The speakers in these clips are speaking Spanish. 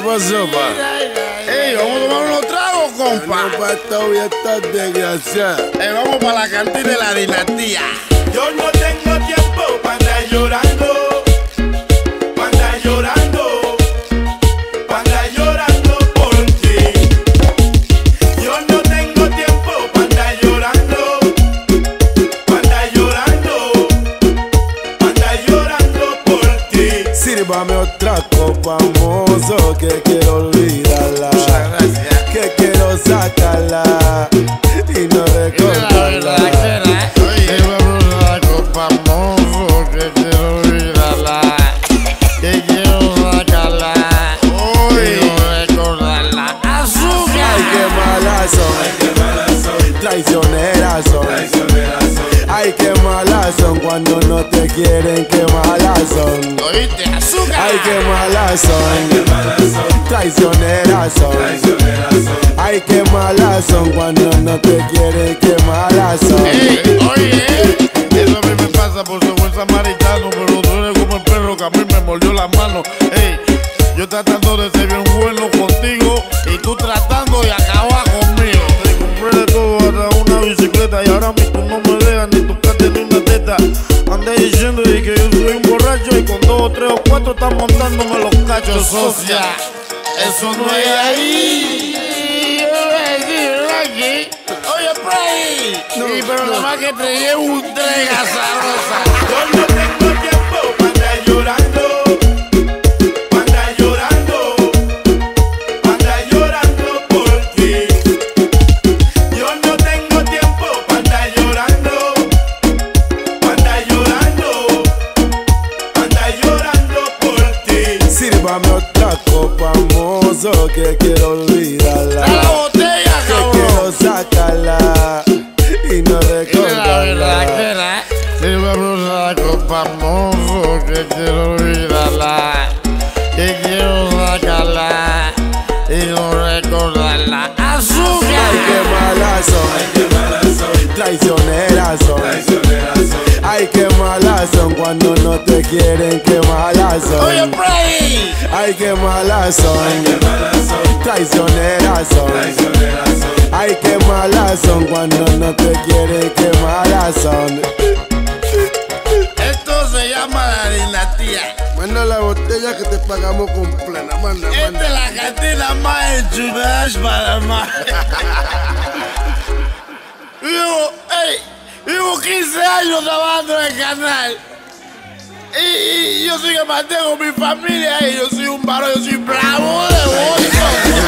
pasó, pa? Ey, vamos a tomar unos tragos, compa. No pa' esta vida tan desgraciada. Vamos para la cantina de la dinastía. Yo no tengo tiempo para andar llorando, para andar llorando, para andar llorando por ti. Yo no tengo tiempo para andar llorando, para andar llorando, para andar llorando por ti. Sírvame otra copa, mozo, que quiero olvidarla. Muchas gracias. Que quiero sacarla y no recordarla. Oye, vamos a la copa, mozo, que quiero olvidarla. Que quiero sacarla y no recordarla. ¡Azúcar! Ay, qué malas son, traicioneras son. Ay, qué malas son cuando no te quieren, qué malas son. ¿Oíste? ¡Azúcar! Ay, qué malas son, traicioneras son. Ay, qué malas son cuando no te quieren, qué malas son. Ey, oye, eso a mí me pasa por ser buen samaritano, pero tú eres como el perro que a mí me mordió la mano. Ey, yo tratando de ser bien bueno contigo y tú tratando de acabar conmigo. Te compré de todo, hasta una bicicleta, y ahora mismo no me dejas ni tocarte ni una teta. Andé diciendo que yo soy un borracho y con 2 o 3 o 4 están montándome los cachos, socia. Eso no es ahí. Aquí. Oye, por ahí. Sí, pero nada más que te llevo un tren azarosa. Yo no tengo tiempo para andar llorando, para andar llorando, para andar llorando por ti. Yo no tengo tiempo para andar llorando, para andar llorando, para andar llorando por ti. Sírvame otra copa, mozo, que quiero olvidarla. ¡A la botella, Que cabrón! quiero sacarla y no recordarla. Sírvame una copa, mozo, que quiero olvidarla. Que quiero sacarla y no recordarla. ¡Azúcar! Ay, qué malas son, traicioneras son. Ay, qué malas son cuando no te quieren, qué malas Oye, son. por ahí. Ay, qué malas son, traicioneras son. Ay, qué malas son cuando no te quieren, qué malas son. Esto se llama la dinastía. Manda la botella que te pagamos con plena, manda, Esta es la cantina más enchulada para más. Vivo 15 años trabajando en el canal. Y yo soy que mantengo mi familia y yo soy un varón, yo soy bravo de Boston.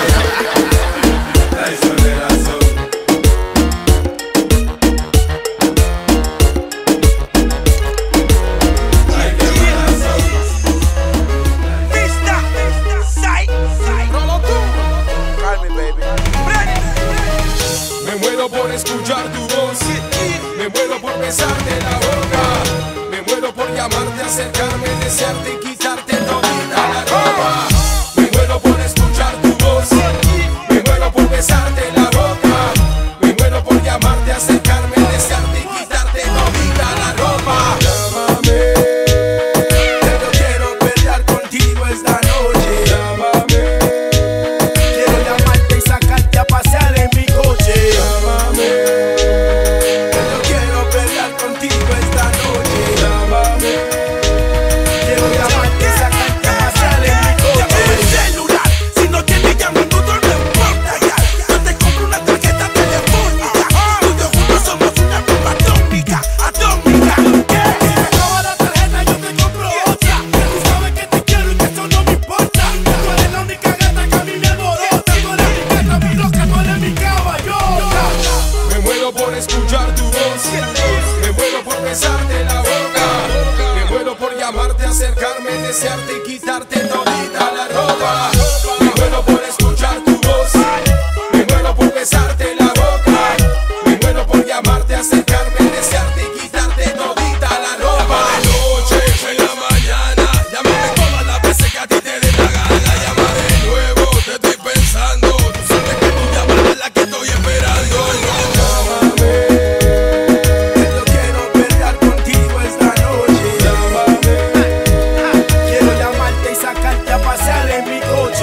Me muero por escuchar tu voz, me muero por besarte la boca, me muero por llamarte, acercarme, desearte y quitarte todita la ropa. Me muero por escuchar tu voz, me muero por besarte la boca, me muero por llamarte, acercarme, desearte y quitarte todita la ropa. Llámame, yo quiero pelear contigo esta noche. Llámame, quiero llamarte y sacarte a pasear en mi coche. Llámame, yo quiero pelear contigo esta noche. Llámame, quiero llamarte y sacarte a pasear en mi coche. Llámame el celular, si no tienes llamando no importa ya. Yo te compro una tarjeta telefónica. Tú y yo juntos somos una bomba atómica, atómica. Si me acaba la tarjeta yo te compro otra. Tú sabes que te quiero y que eso no me importa. Tú eres la única gata que a mí me alborota. Tú eres mi gata, mi loca, tú eres mi caballota. Me muero por escuchar tu voz, me muero por besarte la boca, me muero por llamarte, acercarme, desearte y quitarte todita la ropa. Me muero por escuchar tu voz, me muero por besarte la boca, me muero por llamarte, acercarme, desearte y quitarte todita la ropa. De noche, en la mañana, llámame todas las veces que a ti te dé la gana. Llama de nuevo, te estoy pensando. Tú sabes que tu llamada es la que estoy esperando. Llámame, yo quiero pelear contigo esta noche. Llámame, quiero llamarte y sacarte a pasear en mi coche.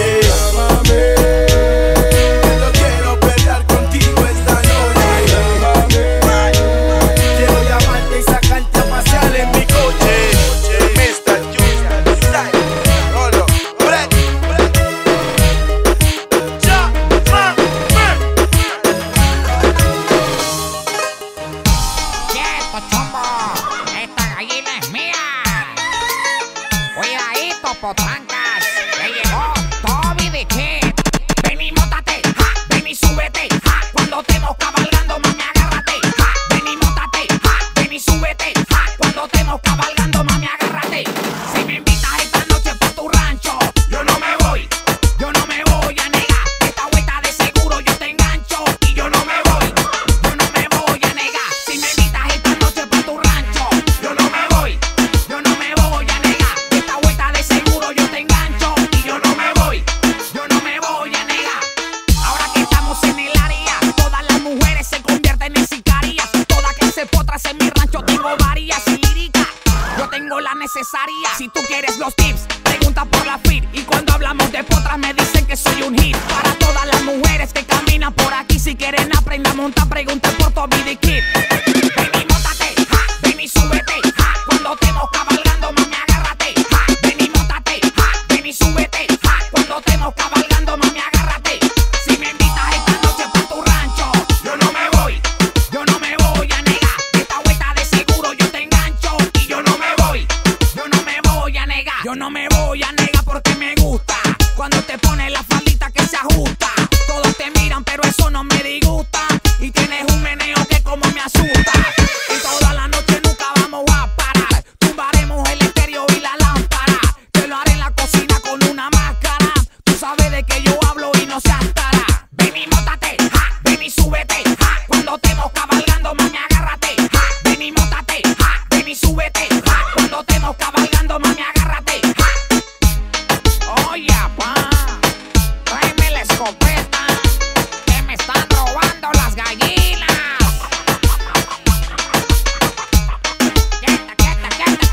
potrancas. Ya llegó Toby the Kid. Ven y mótate, ja, ven y súbete, ja. Cuando estemos cabalgando, mami, agárrate, ja. Ven y mótate, ja, ven y súbete, ja. Cuando estemos cabalgando, mami, agárrate. Si me invitas esta noche pa' tu rancho, yo no me voy a negar. Esta vuelta de seguro yo te engancho y yo no me voy a negar. Si me invitas esta noche pa' tu rancho, yo no me voy a negar. Esta vuelta de seguro yo te engancho y yo no me voy a negar. Ahora que estamos en el área, todas las mujeres se convierten en sicarias. Todas que se potras en mi rancho tengo varias y líricas. Yo tengo la necesaria. Si tú quieres los tips, pregunta por la fit. Y cuando hablamos de potras me dicen que soy un hit. Para todas las mujeres que caminan por aquí, si quieren aprender a montar, pregunten por Toby the Kid. Ven y móntate, ja, ven y súbete, ja. Cuando estemos cabalgando, mami, agárrate, ja. Ven y móntate, ja, ven y súbete, ja. Cuando estemos cabalgando, mami, agárrate. Si me invitas esta noche pa' tu rancho, yo no me voy a negar. Esta vuelta de seguro yo te engancho y yo no me voy a negar. Yo no me voy a negar porque me gusta cuando te pones la faldita que se ajusta. Todos te miran pero eso no me disgusta. Y tienes un meneo que como me asusta. Y toda la noche nunca vamos a parar. Tumbaremos el estéreo y la lámpara. Te lo haré en la cocina con una máscara. Tú sabes de que yo hablo y no seas tara. Ven y móntate, ja, ven y súbete, ja. Cuando estemos cabalgando, mami, agárrate, ja. Ven y móntate, ja, ven y súbete, ja. Cuando estemos cabalgando, mami, agárrate, ja. Oye, pa, tráeme la escopeta, que me están robando las gallinas. Quieta.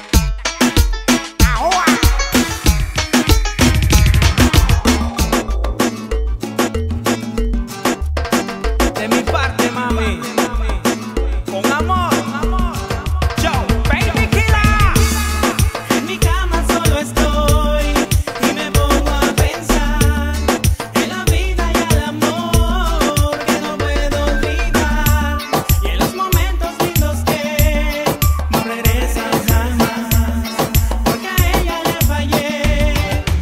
Ahora. De mi parte, mami, con amor. Yo, baby killer. En mi cama solo estoy y me pongo a pensar en la vida y el amor que no puedo olvidar, y en los momentos lindos que no regresan jamás, porque a ella le fallé.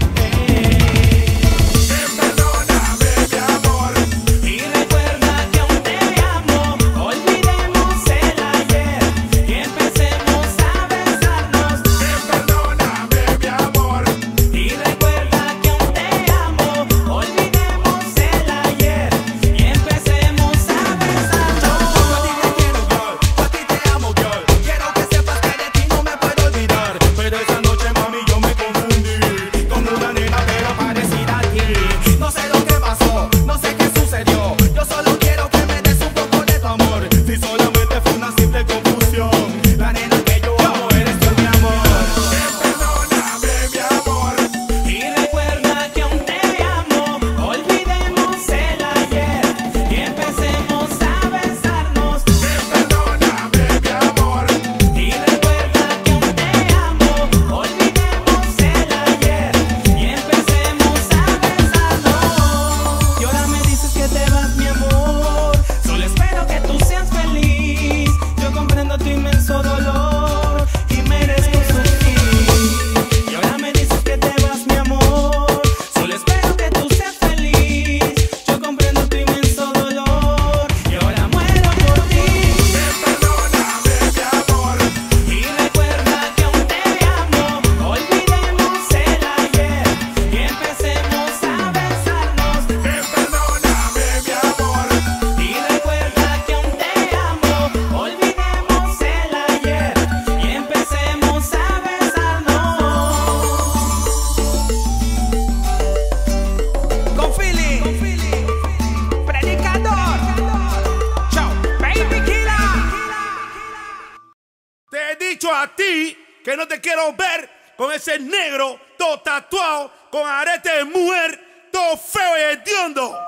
Perdóname, mi amor. Y recuerda que aún te amo. Olvidemos el ayer y empecemos a besarnos. Perdóname, mi amor. Y recuerda que aún te amo. Olvidemos el ayer y empecemos a besarnos. Yo a ti te quiero, girl. Yo a ti te amo, girl. Quiero que sepas que de ti no me puedo olvidar. Pero esa noche, mami, yo me confundí con una nena pero parecida a ti. No sé lo que pasó, no sé qué sucedió. Yo solo quiero que me des un poco de tu amor. Si solamente fue una simple confusión. La nena que yo amo eres tú, mi amor. Perdóname, mi amor. Y recuerda que aún te amo. Olvidemos el ayer y empecemos a besarnos. Perdóname, mi amor. Y recuerda que aún te amo. Olvidemos el ayer y empecemos a besarnos. Y ahora me dices que te vas, mi amor. Solo espero que tú seas feliz. Yo comprendo tu inmenso dolor y merezco sufrir. Y ahora me dices que te vas, mi amor. Solo espero que tú seas feliz. Yo comprendo tu inmenso dolor y ahora muero por ti. Perdóname, mi amor. Y recuerda que aún te amo. Olvidemos el ayer y empecemos a besarnos. Perdóname, mi amor. Y recuerda que aún te amo. Olvidemos el ayer y empecemos a besarnos. Con feeling, predicador. Yo, baby killer. Te he dicho a ti que no te quiero ver con ese negro todo tatuado, con arete de mujer, todo feo y hediondo.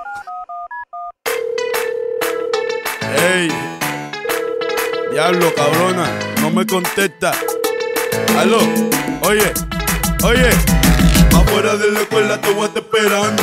Ey, diablo, cabrona, no me contesta. Aló, oye, afuera de la escuela te voy a estar esperando.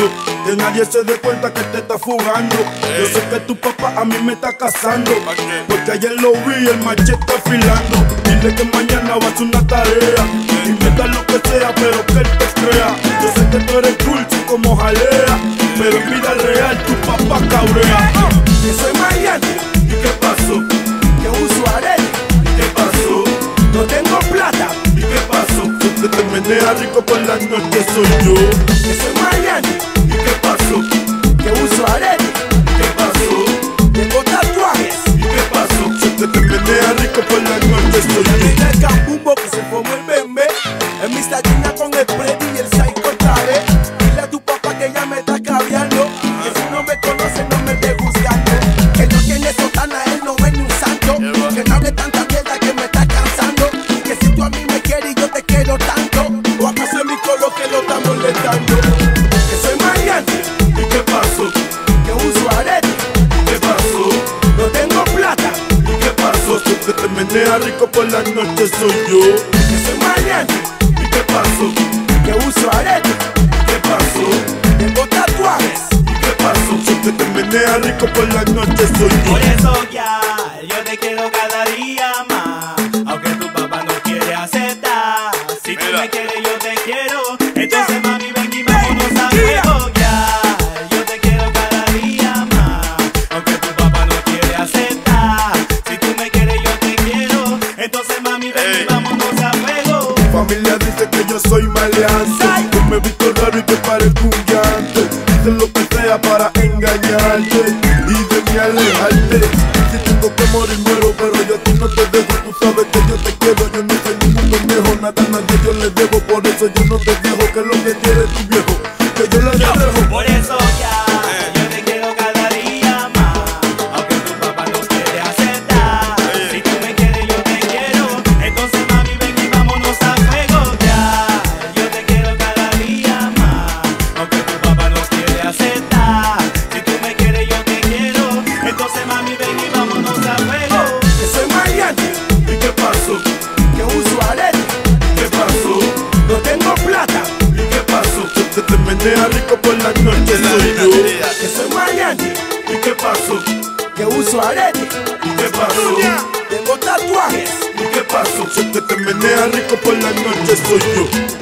Que nadie se dé cuenta que te está fugando. Yo sé que tu papá a mí me está casando, porque ayer lo vi el machete afilando. Dile que mañana va a hacer una tarea, inventa lo que sea, pero que él te crea. Yo sé que tú eres dulce como jalea, pero en vida real tu papá cabrea. Que soy Miami, ¿y qué pasó? Que uso arete, ¿y qué pasó? No tengo plata, ¿y qué pasó? Que te menea rico por la noche soy yo. Que soy Miami, ¿y qué pasó? Que uso arete, ¿y qué pasó? Tengo tatuajes, ¿y qué pasó? Que te menea rico por la noche soy yo. Mira el Cambumbo que se formó el bembe, en mi Gina con el Freddy y el Psycho otra vez. Dile a tu papá que ya me está caviando, que si no me conoce no me esté juzgando. Que no tiene sotana, él no es ni un santo. Que no hable tanta mierda que me está cansando. Que si tú a mí me quieres y yo te quiero tanto, o acaso es mi colo que lo está molestando. Que soy Mariante, ¿y qué pasó? Que uso arete, ¿y qué pasó? No tengo plata, ¿y qué pasó? Que te menea rico por la noche soy yo. Que soy Mariante, ¿y qué pasó? Que uso arete, ¿y qué pasó? Tengo tatuajes, ¿y qué pasó? Que te menea rico por la noche soy yo. Por eso ya, yo te quiero cada día más, aunque tu papá no quiere aceptar. Si tú me quieres, yo te quiero. Entonces mami, ven y vámonos a juego ya. Yo te quiero cada día más, aunque tu papá no quiere aceptar. Si tú me quieres, yo te quiero. Entonces mami, ven y vámonos a juego. Mi familia dice que yo soy maleante, que me he visto raro y que parezco un llante. Dicen lo que sea para engañarte y de mí alejarte. Si tengo que morir muero, pero yo a ti no te dejo. Tú sabes que yo te quiero, yo no soy ningún pendejo. Nada a nadie yo le debo, por eso yo no te dejo. Que lo que quiere tu viejo, que yo le dejo. Por eso ya, yo te quiero cada día más, aunque tu papá no quiere aceptar. Si tú me quieres, yo te quiero. Entonces mami, ven y vámonos a juego ya. Yo te quiero cada día más, aunque tu papá no quiere aceptar. Si tú me quieres, yo te quiero. Entonces mami, ven y vámonos a juego. Que soy Mariante, ¿y qué pasó? Que uso arete, ¿qué pasó? No tengo plata, ¿y qué pasó? Que te menea rico por la noche soy yo. Que soy Mariante, ¿y qué pasó? Que uso arete, ¿y qué pasó? Tengo tatuajes, ¿y qué pasó? Que te menea rico por la noche soy yo.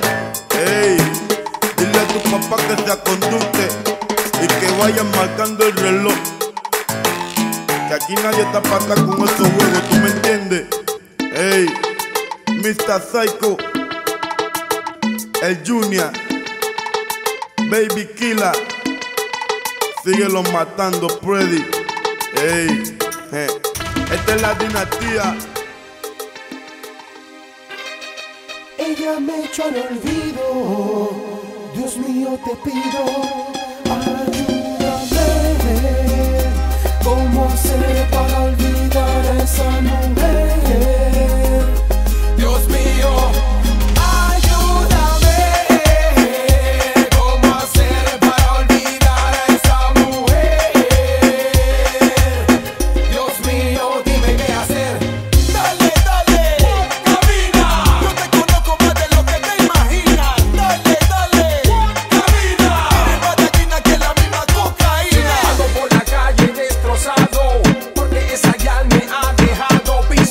Ey, dile a tu papá que se aconduce y que vayan marcando el reloj. Que aquí nadie está para estar con estos juegos, ¿tú me entiendes? Ey, Mr. Psycho, el Junior, Baby Killa, síguelo matando, Freddy. Ey, esta es la dinastía. Ella me echó al olvido, Dios mío te pido, ayúdame. ¿Cómo hacer para olvidar a esa mujer? Dios mío, ayúdame. ¿Cómo hacer para olvidar a esa mujer? Dios mío, dime qué hacer. Dale, dale, camina. Yo te conozco más de lo que te imaginas. Dale, dale, camina. Eres más dañina que la misma cocaína. Ando por la calle destrozado, porque esa gal me ha dejado.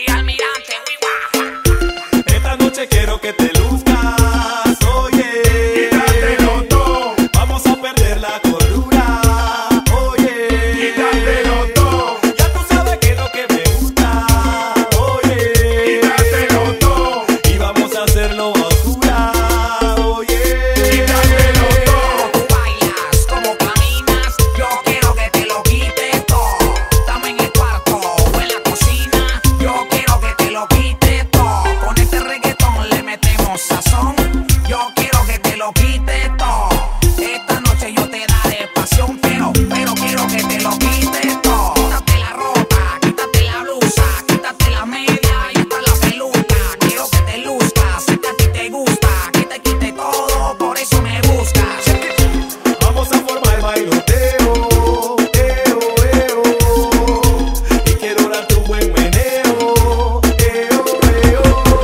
Almirante, wiwa. Esta noche quiero que te luzcas, oye. Quítatelo todo. Vamos a perder la cordura, oye. Quítatelo todo. Ya tú sabes que es lo que me gusta, oye. Quítatelo todo. Y vamos a hacerlo a oscuras, oye. Quítatelo todo. Tú bailas, como caminas, yo quiero que te lo quites todo. Estamos en el cuarto o en la cocina, yo quiero que te lo quites todo. Con este reggaetón le metemos sazón, yo quiero que te lo quites todo. Esta noche yo te daré pasión, pero quiero que te lo quites todo. Quítate la ropa, quítate la blusa, quítate la media y hasta la peluca. Quiero que te luzcas, sé que a ti te gusta, que te quite todo, por eso me buscas. Vamos a formar el bailoteo, eo, eo. Y quiero darte un buen meneo, eo, eo.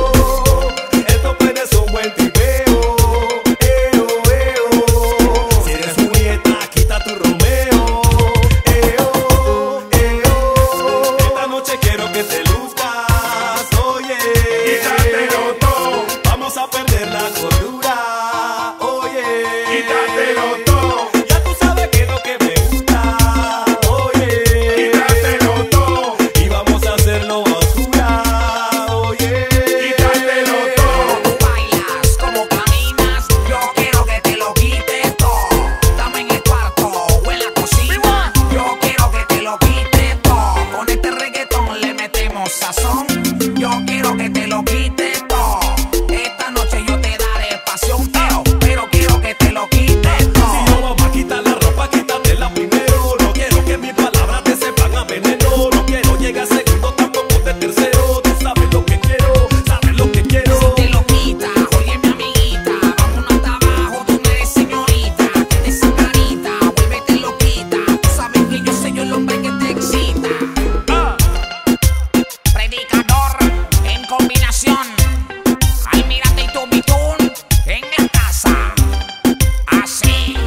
Estos penes son buen tipeo, eo, eo. Si eres Julieta, quita tu Romeo, eo, eo. Esta noche quiero que te luzcas, oye. Quítatelo todo. Vamos a perder la cordura, oye. Quítatelo todo. Ya tú sabes que es lo que me gusta, oye. Quítatelo todo. Y vamos a hacerlo a oscuras, oye. Quítatelo todo. Tú bailas, como caminas, yo quiero que te lo quites todo. Estamos en el cuarto o en la cocina, yo quiero que te lo quites todo. Con este reggaetón le metemos sazón, yo quiero que te lo quites todo. Esta noche yo te daré pasión, pero quiero que te lo quites Si todo. no vamos a quitar la ropa, quítatela primero. No quiero que mis palabras te sepan a veneno. No quiero llegar segundo, tampoco de tercero. Tú sabes lo que quiero, sabes lo que quiero. Si te lo quitas, oye mi amiguita, vámonos hasta abajo, tú no eres señorita. Quita esa carita, vuélvete loquita. Tú sabes que yo soy el hombre que te excita. Predicador en combinación, Almirante y Tubitún en la casa. Así.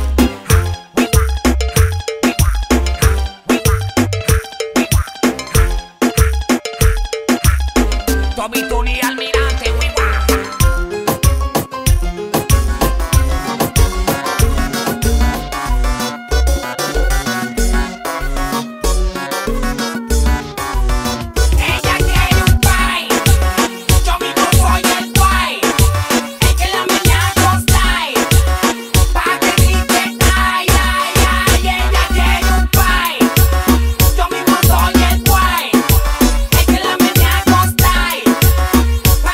Tubitún y Almirante, wiwa. Ella quiere un pai, yo mismo soy el guay, el que la mañana style, pa' que grite ay, ay, ay. Ella quiere un pai, yo mismo soy el guay, el que la mañana style,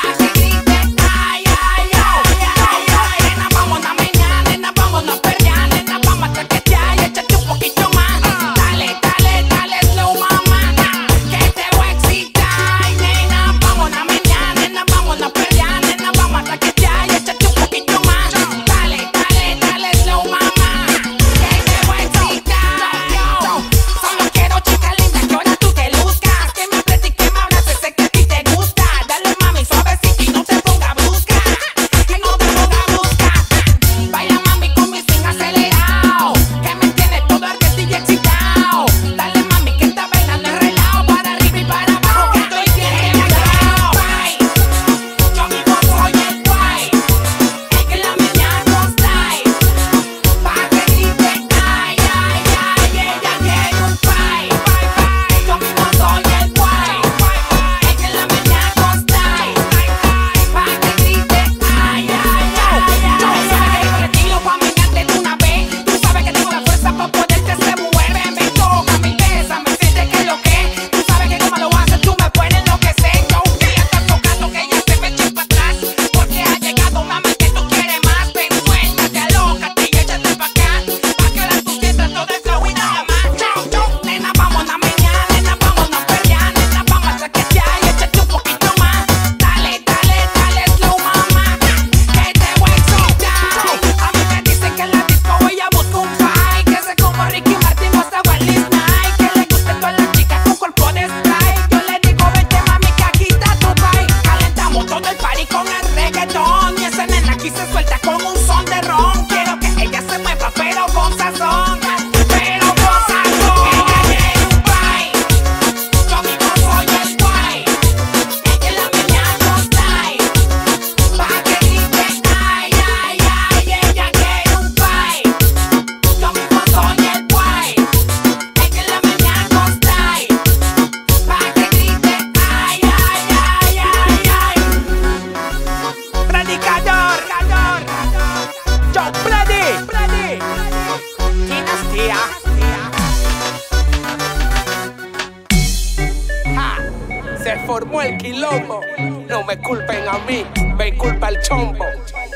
Se formó el quilombo. No me culpen a mí, me culpa el chombo.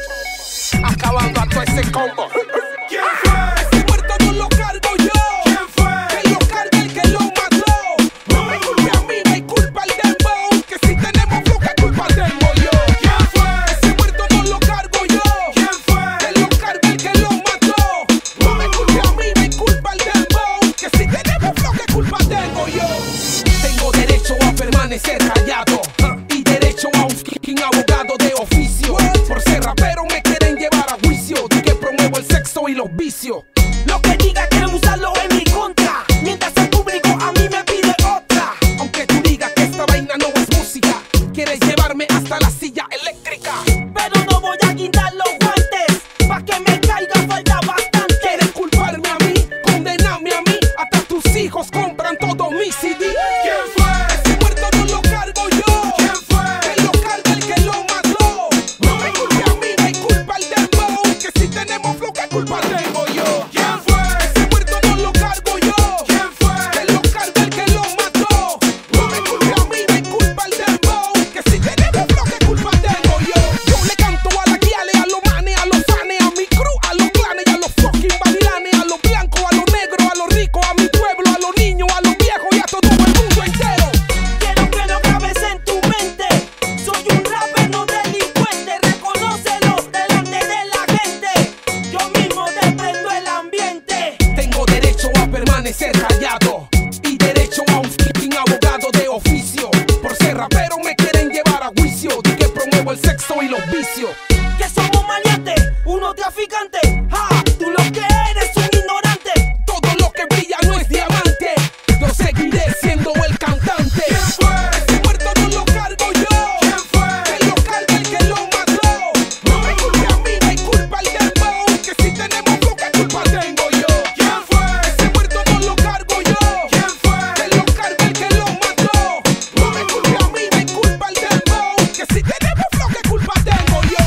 Acabando a todo ese combo. ¿Quién fue? Ese muerto no lo cargo yo. ¿Quién fue? Que lo carga el que lo mató. No me culpe a mí, me culpa el dembow. Que si tenemos flow, que culpa tengo yo. ¿Quién fue? Ese muerto no lo cargo yo. ¿Quién fue? Que lo carga el que lo mató. No me culpe a mí, me culpa el dembow. Que si tenemos flow, que culpa tengo yo. Tengo derecho a permanecer callado y derecho a un fucking abogado de oficio. Por ser rapero me quieren llevar a juicio de que promuevo el sexo y los vicios. Lo que diga quieren usarlo en mi contra, mientras el público a mí me pide otra. Aunque tú digas que esta vaina no es música, quieres llevarme hasta la silla eléctrica. Pero no voy a quitar los guantes, pa' que me caiga falta bastante. Quieres culparme a mí, condenarme a mí, hasta tus hijos compran todo mi CD. ¿Quién fue? Ese muerto no lo cargo yo. ¿Quién fue? Que lo carga el que lo mató. No me culpe a mí, me culpa el dembow. Que si tenemos flow, ¿qué culpa tengo yo? ¿Quién fue? Ese muerto no lo cargo yo. ¿Quién fue? Que lo carga el que lo mató. No me culpe a mí, me culpa el dembow. Que si tenemos flow, ¿qué culpa tengo yo? Yo le canto a la guiale, a los manes, a los fanes, a mi crew, a los clanes y a los fucking bailanes, a los blancos, a los negros, a los ricos, a mi pueblo, a los niños, a los viejos y a todo el mundo entero. Quiero que lo grabes en tu mente. Soy un rapper, no delincuente. Reconócelo delante de la gente. Yo mismo te prendo el ambiente. Tengo derecho a permanecer callado y derecho a un fucking abogado de oficio. Por ser rapero me quieren llevar a juicio de que promuevo el sexo y los vicios. Que somos maleantes, unos traficantes. Ja, tú lo que eres un ignorante. Todo lo que brilla no es diamante. Yo seguiré siendo el cantante. ¿Quién fue? Ese muerto no lo cargo yo. ¿Quién fue? Que lo carga el que lo mató. No me culpe a mí, me culpa el dembow. Que si tenemos flow, ¿qué culpa tengo yo? ¿Quién fue? Ese muerto no lo cargo yo. ¿Quién fue? Que lo carga el que lo mató. No me culpe a mí, me culpa el dembow. Que si tenemos flow, ¿qué culpa tengo yo?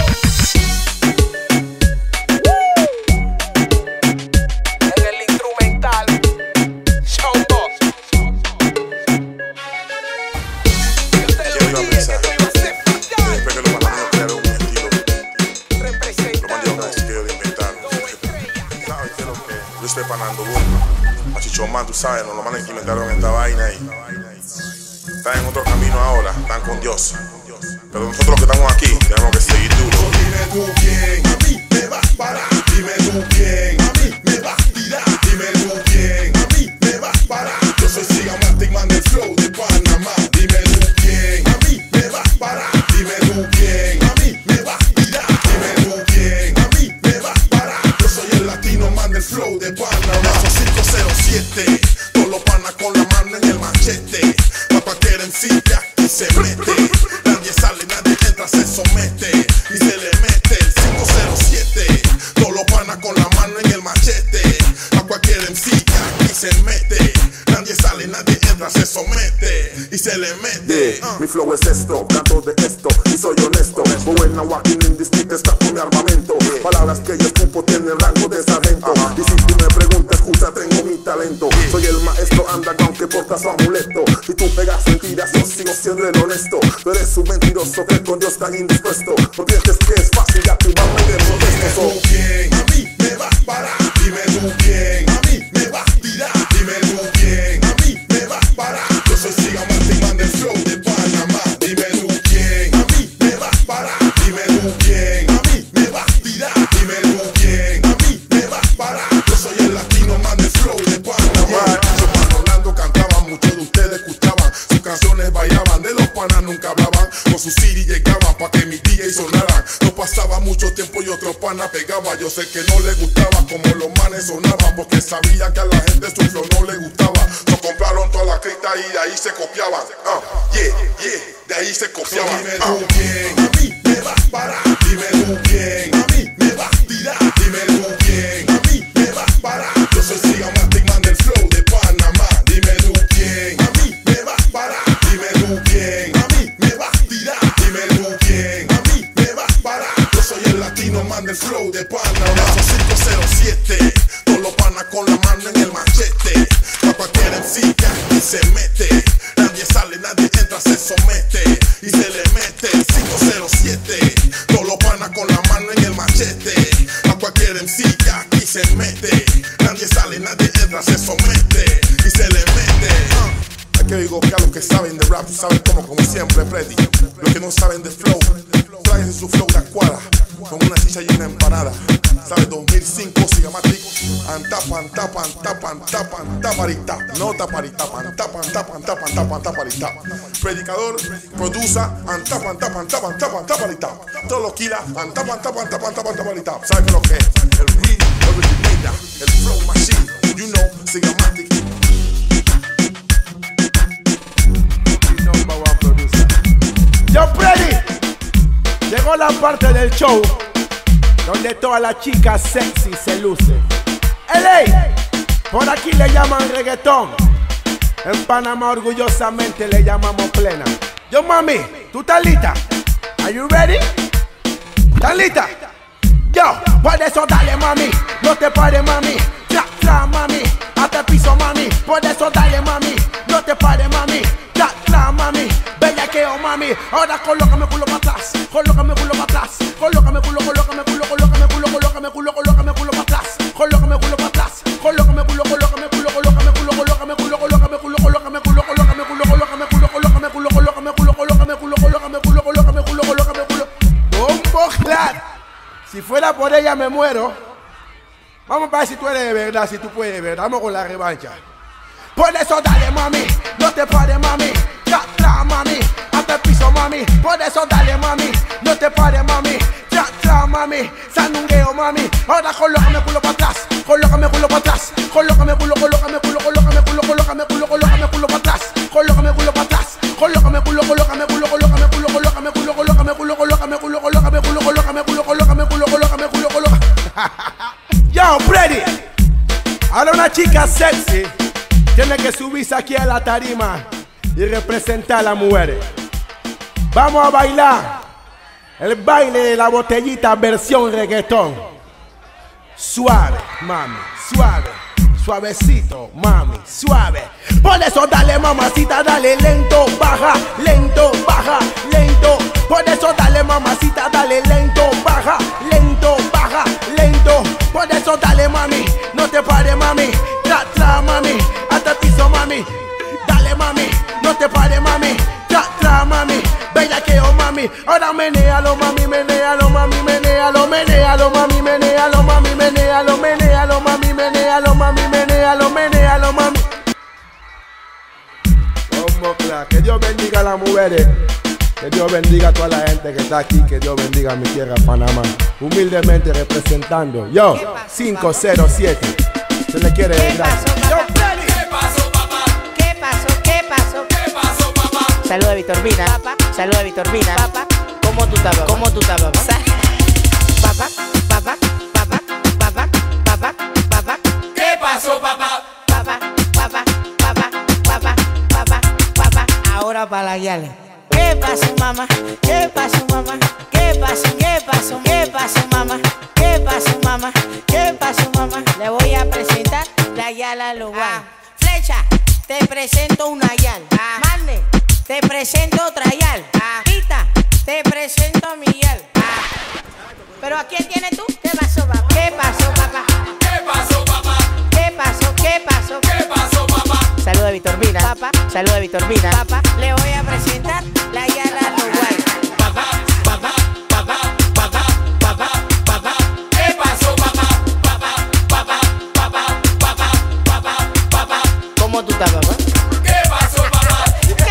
En el instrumental, Chombo. Yo te Yo lo iba a dije pensar, que tú ibas a ser fatal. después que los panameños crearon un estilo, lo Representando mandieron a decir que ellos lo inventaron. ¿Sabes qué es lo que? Luis Pepanando, Machichomán, tú sabes, no lo manes que inventaron esta vaina ahí. Están en otro camino ahora, están con Dios. Pero nosotros los que estamos aquí, tenemos que seguir duro. Dime tú quién a mí me va a parar. Dime tú quién a mí me va a tirar. Dime tú quién a mí me va a parar. Yo soy Sigamatic Man del flow de Panamá. Dime tú quién a mí me va a parar. Dime tú quién a mí me va a tirar. Dime tú quién a mí me va a parar. Yo soy el latino man del flow de Panamá. Soy 507, todos los panas con la mano en el machete. Pa' cualquier MC que aquí se mete. Nadie sale, nadie entra, se somete y se le mete el 507. Todos los panas con la mano en el machete. A cualquier MC que aquí se mete. Nadie sale, nadie entra, se somete y se le mete. Mi flow es esto, canto de esto y soy honesto. Buena walking in the street, está con mi armamento. Palabras que yo escupo tienen rango de sargento. Y si tú me preguntas, escucha, tengo mi talento. Soy el maestro underground que porta su amuleto. Si tú pegas mentiras, yo sigo siendo el honesto. Tú eres un mentiroso que con Dios tan indispuesto. No pienses que es fácil activarme de Dime modesto. tú quién a mí me va a parar. Dime tú quién a mí me va a tirar. Dime tú quién a mí me va a parar. Yo soy Sigamatic Man del flow de Panamá. Dime tú quién a mí me va a parar. Dime tú quién a mí me va a tirar. Dime tú quién a mí me va a parar. Yo soy el latino man del flow de Panamá. Yo Pan Orlando cantaba, muchos de ustedes escuchaban. Sus canciones bailaban, de los panas nunca hablaban. Con su CD llegaban pa' que mi DJ sonaran. No pasaba mucho tiempo y otro pana pegaba. Yo sé que no le gustaba como los manes sonaban, porque sabía que a la gente su flow no le gustaba. No compraron toda la cripta y de ahí se copiaban. De ahí se copiaban. Dime tú quién a mí me va a parar. Dime tú quién a mí me va a tirar. Dime tú quién a mí me va a parar. Yo soy Sigamatic Man del flow de Panamá. Dime tú quién a mí me va a parar. Dime tú quién a mí me va a tirar. Dime tú quién a mí me va a parar. Yo soy el latino man del flow de Panamá. Soy 507, todos los panas con la mano en el machete. Pa' cualquier MC que aquí se mete. Nadie sale, nadie entra, se somete. y se le mete 507. Todos los panas con la mano en el machete. A cualquier MC que aquí se mete. Nadie sale, nadie entra, se somete y se le mete. Aquí digo que a los que saben de rap saben como siempre, Freddy. Los que no saben de flow, traen su flow de Acuara con una chicha y una empanada. ¿Sabes? 2005, Sigamatic, taparita. No taparita, taparita. Predicador, produza, taparita. Todos los kilas, taparita. ¿Sabes qué es lo que es? El real originator, el flow machine, you know, Sigamatic. Yo, Freddy, llegó la parte del show donde todas las chicas sexy se lucen. LA, por aquí le llaman reggaetón. En Panamá orgullosamente le llamamos plena. Yo, mami, ¿tú estás lista? Are you ready? ¿Estás lista? Yo, por eso dale, mami, no te pares, mami. Tra, mami, hasta el piso, mami. Por eso dale, mami, no te pares, mami. Tra, mami, bellaqueo, mami. Ahora colócame culo para atrás, colócame culo para atrás, colócame culo para atrás, colócame culo para atrás, colócame culo, bombo claro. Si fuera por ella me muero. Vamos para ver si tú eres de verdad, si tú puedes de verdad. Vamos con la revancha. Por eso dale, mami, no te pares, mami. Tra, mami, hasta el piso, mami. Por eso dale, mami, no te pares, mami. Tra, mami, sandungueo, mami. Ahora colócame culo para atrás, colócame culo para atrás, colócame culo para atrás, colócame culo para atrás, colócame culo. Yo, Freddy. Ahora una chica sexy tiene que subirse aquí a la tarima y representar a las mujeres. Vamos a bailar el baile de la botellita versión reggaetón. Suave, mami, suave. Suavecito, mami, suave. Por eso dale, mamacita, dale lento, baja, lento, baja, lento. Por eso dale, mamacita, dale lento, baja, lento, baja, lento. Por eso dale, mami, no te pares, mami. Tra, mami, hasta el piso, mami. Dale, mami, no te pares, mami. Tra, mami, bellaqueo, mami. Ahora menéalo, mami, menéalo, mami, menéalo, menéalo, mami, menéalo, mami, menéalo, menéalo, mami, menéalo, mami, menéalo, mami. Como claro, que Dios bendiga a las mujeres. Que Dios bendiga a toda la gente que está aquí. Que Dios bendiga a mi tierra, Panamá. Humildemente representando. Yo, 507. Se le quiere dar. Saluda a Vitorbina, papá. Saluda a Vitorbina, papá. ¿Cómo tú estás, papá? ¿Cómo tú estás, papá? Papá, papá, papá, papá, papá, papá. ¿Qué pasó, papá? Papá, papá, papá, papá, papá, papá. Ahora para la guiale. ¿Qué pasó, mamá? ¿Qué pasó, mamá? ¿Qué pasó? ¿Qué pasó? ¿Qué pasó, mamá? ¿Qué pasó, mamá? ¿Qué pasó, mamá? Le voy a presentar la yala lugar. Flecha, te presento una yal. Marne, te presento otra yal. Pita, te presento a mi yal. Pero ¿a quién tienes tú? ¿Qué pasó, papá? ¿Qué pasó, papá? ¿Qué pasó, papá? ¿Qué pasó? ¿Qué pasó? ¿Qué pasó, papá? Saluda a Vitorbina, papá. Saluda a Vitorbina, papá. Le voy a presentar la yala Uruguay. Papá, papá, papá, papá, papá, papá. ¿Qué pasó, papá? Papá, papá, papá, papá, papá, papá. ¿Cómo tú estás, papá? ¿Qué pasó, papá?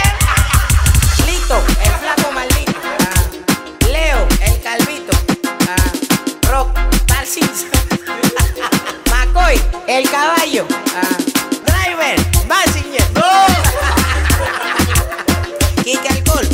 Lito, el flaco maldito. Leo, el calvito. Rock, Tarsis. McCoy, el caballo. Driver, Massinger. Kike Alcohol.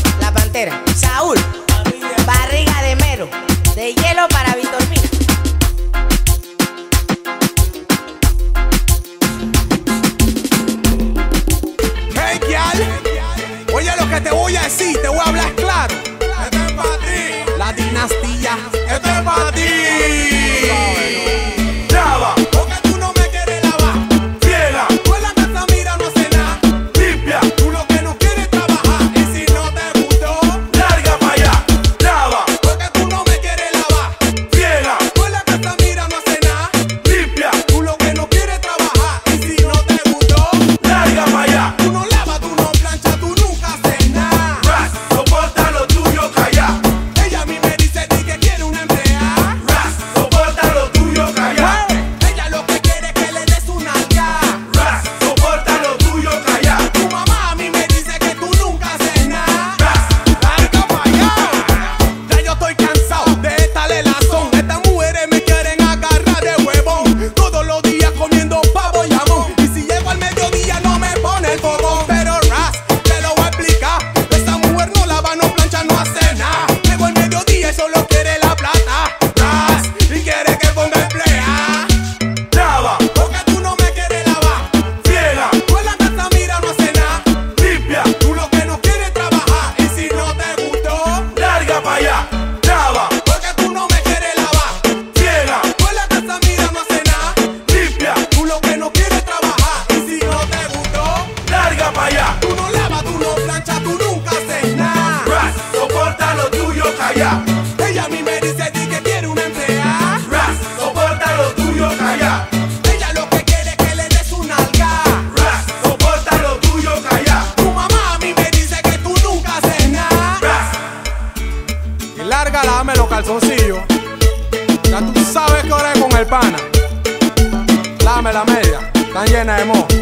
no hace nada. Llegó el mediodía y solo quiere la plata. Ras, y quiere que ponga emplea. Lava, Porque tú no me quieres lavar. friega, Tú en la casa mira no hace nada. limpia, Tú lo que no quieres es trabajar. Y si no te gustó, larga pa' allá. Lava, porque tú no me quieres lavar. friega, Tú en la casa mira no hace nada. limpia, Tú lo que no quieres es trabajar. Y si no te gustó, larga pa' allá. tú no lavas, tú no planchas, tú nunca haces nada. Ras, soporta lo tuyo, calla. Ella a mí me dice di que quiere una empleada. Ras, soporta lo tuyo, calla. Ella lo que quiere es que le des una nalga. Ras, soporta lo tuyo, calla. Tu mamá a mí me dice que tú nunca haces nada. Ras, Y larga, lávame los calzoncillos. Ya tú sabes que ahora es con el pana. Lávame la media, están llenas de moho.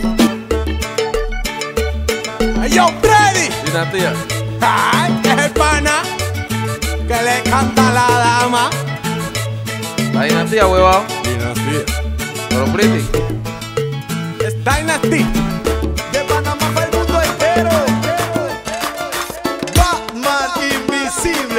Hey, yo, Freddy. Dinastía. Ay, es el pana que le canta a la dama. La dinastía, huevado. Dinastía. Pero pretty. Es Dynasty. De Panamá para el mundo entero. Batman invisible.